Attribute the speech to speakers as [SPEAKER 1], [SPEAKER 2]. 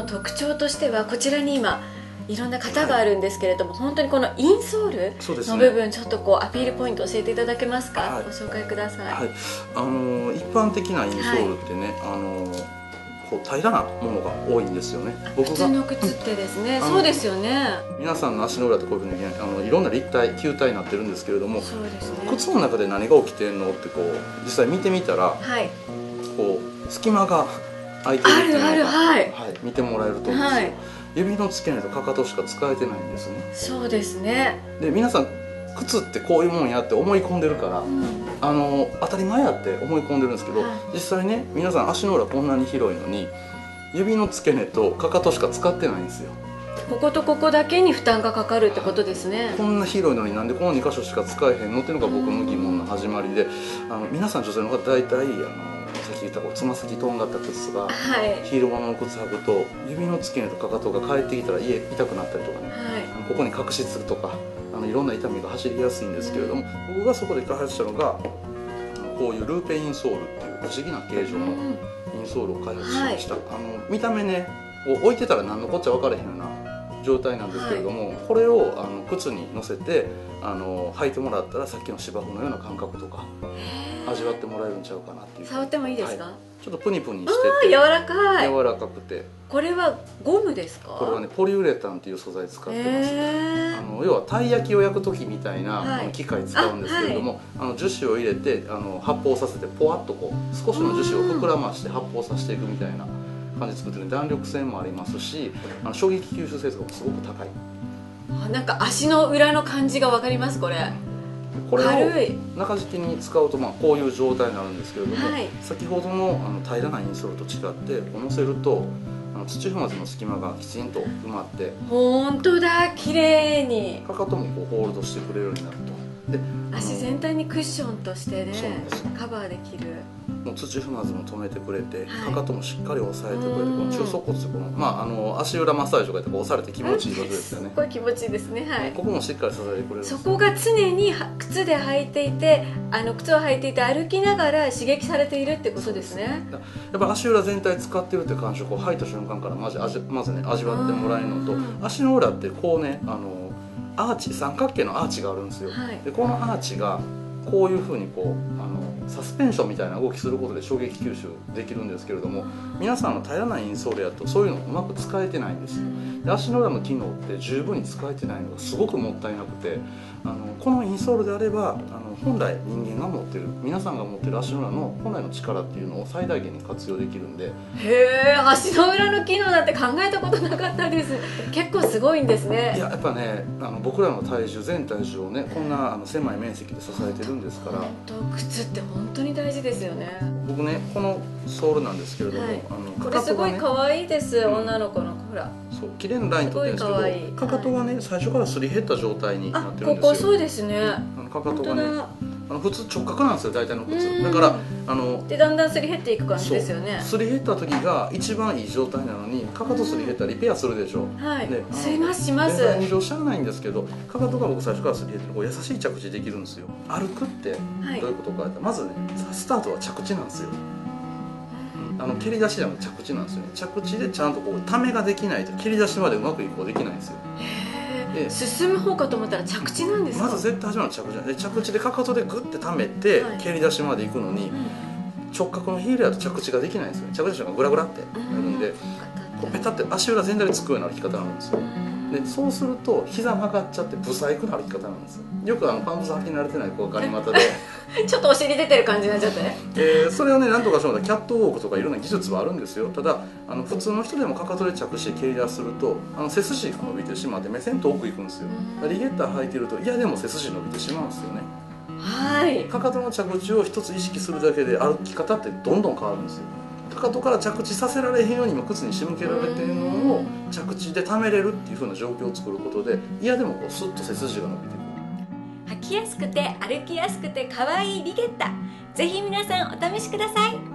[SPEAKER 1] 特徴としてはこちらに今いろんな型があるんですけれども、本当にこのインソールの部分、ちょっとこうアピールポイント教えていただけますか？ご紹介ください。
[SPEAKER 2] 一般的なインソールってね、こう平らなものが多いんですよね。
[SPEAKER 1] 普通の靴ってですね、そうですよね。
[SPEAKER 2] 皆さんの足の裏ってこういうふうにいろんな立体球体になってるんですけれども、
[SPEAKER 1] そうですね、
[SPEAKER 2] 靴の中で何が起きてんのってこう実際見てみたら、こう隙間が空いてるっていうのが見てもらえると思うんですよ。指の付け根とかかとしか使えてないんですね。
[SPEAKER 1] そうですね。
[SPEAKER 2] で皆さん靴ってこういうもんやって思い込んでるから、当たり前やって思い込んでるんですけど、実際ね皆さん足の裏こんなに広いのに指の付け根とかかとしか使ってないんですよ。
[SPEAKER 1] こことここだけに負担がかかるってことですね。
[SPEAKER 2] こんな広いのになんでこの2箇所しか使えへんのっていうのが僕の疑問の始まりで、皆さん女性の方大体さっき言ったつま先とんがった靴が、ヒールものの靴履くと指の付け根とかかとが帰ってきたら痛くなったりとかね、ここに角質とかいろんな痛みが走りやすいんですけれども、僕がそこで開発したのがこういうルーペインソールっていう不思議な形状のインソールを開発しました。見た目ね置いてたら何のこっちゃ分からへんような状態なんですけれども、これを靴に乗せて履いてもらったらさっきの芝生のような感覚とか味わってもらえるんちゃうかなっていう。
[SPEAKER 1] 触ってもいいですか？
[SPEAKER 2] ちょっとプニプニしてて
[SPEAKER 1] 柔らかい。
[SPEAKER 2] 柔らかくて。
[SPEAKER 1] これはゴムですか？
[SPEAKER 2] これはねポリウレタンっていう素材使ってます。要はたい焼きを焼く時みたいな機械使うんですけれども、樹脂を入れて発泡させてポワッとこう少しの樹脂を膨らまして発泡させていくみたいな感じで作ってる。弾力性もありますし衝撃吸収性とかもすごく高い。
[SPEAKER 1] なんか足の裏の感じが分かります。これ
[SPEAKER 2] を中敷きに使うとこういう状態になるんですけれども、先ほどの平らなインソールと違って乗せると土踏まずの隙間がきちんと埋まって、
[SPEAKER 1] 本当だ、綺麗に
[SPEAKER 2] かかともこうホールドしてくれるようになると。で
[SPEAKER 1] 足全体にクッションとしてねカバーできる。
[SPEAKER 2] もう土踏まずも止めてくれて、かかともしっかり押さえてくれて、この中足骨とこの足裏マッサージとかやって押されて気持ちいい場所ですよね。
[SPEAKER 1] すごい気持ちいいですね。
[SPEAKER 2] ここもしっかり支えてくれる。
[SPEAKER 1] そこが常に靴で履いていて靴を履いていて歩きながら刺激されているってことですね。
[SPEAKER 2] やっぱ足裏全体使ってるって感触を履いた瞬間からまずね味わってもらえるのと、足の裏ってこうねアーチ三角形のアーチがあるんですよ。でこのアーチがこういうふうにこうサスペンションみたいな動きすることで衝撃吸収できるんですけれども、皆さんの平らなインソールやとそういうのをうまく使えてないんですよ。で足の裏の機能って十分に使えてないのがすごくもったいなくて、このインソールであれば本来人間が持ってる皆さんが持ってる足の裏の本来の力っていうのを最大限に活用できるんで。
[SPEAKER 1] へえ、足の裏の機能なんて考えたことなかったです。結構すごいんですね。
[SPEAKER 2] やっぱね僕らの体重全体重をねこんな狭い面積で支えてるんですから。
[SPEAKER 1] 靴って本当に大事ですよね。
[SPEAKER 2] 僕ねこのソールなんですけれども、
[SPEAKER 1] これすごい可愛いです。女の子のほら
[SPEAKER 2] そう綺麗なラインとってるんですけど、かかとがね最初からすり減った状態になってるんですよ。
[SPEAKER 1] ここそうですね。
[SPEAKER 2] かかとがね普通直角なんですよ大体の靴だから
[SPEAKER 1] でだんだんすり減っていく感じですよね。
[SPEAKER 2] すり減った時が一番いい状態なのにかかとすり減ったらリペアするでしょ。
[SPEAKER 1] します。
[SPEAKER 2] 全然異常しゃあないんですけど、かかとが僕最初からすり減ってこう優しい着地できるんですよ。歩くってどういうことかってまずねスタートは着地なんですよ。蹴り出しじゃなくて着地なんですよね。着地でちゃんとこうためができないと蹴り出しまでうまく移行できないんですよ。
[SPEAKER 1] 進む方かと思ったら着地なんですか？
[SPEAKER 2] まず絶対始まるのは着地なんで、着地でかかとでグッてためて蹴り出しまで行くのに、直角のヒールやと着地ができないんですよね。着地がグラグラってなるんで、ペタって足裏全体でつくような歩き方なんですよ。でそうすると膝曲がっちゃってブサイクな歩き方なんですよ。よくパンプス履き慣れてない子がガニ股で
[SPEAKER 1] ちょっとお尻出てる感じになっちゃってね。
[SPEAKER 2] それをねなんとかしようとキャットウォークとかいろんな技術はあるんですよ。ただ普通の人でもかかとで着地で蹴り出すると背筋が伸びてしまって目線遠く行くんですよ。リゲッター履いてるといやでも背筋伸びてしまうんですよね。かかとの着地を一つ意識するだけで歩き方ってどんどん変わるんですよ。かかとから着地させられへんように今靴に仕向けられているのを着地でためれるっていう風な状況を作ることでいやでもこうスッと背筋が伸びてくる。
[SPEAKER 1] 履きやすくて歩きやすくて可愛いリゲッタ、ぜひ皆さんお試しください。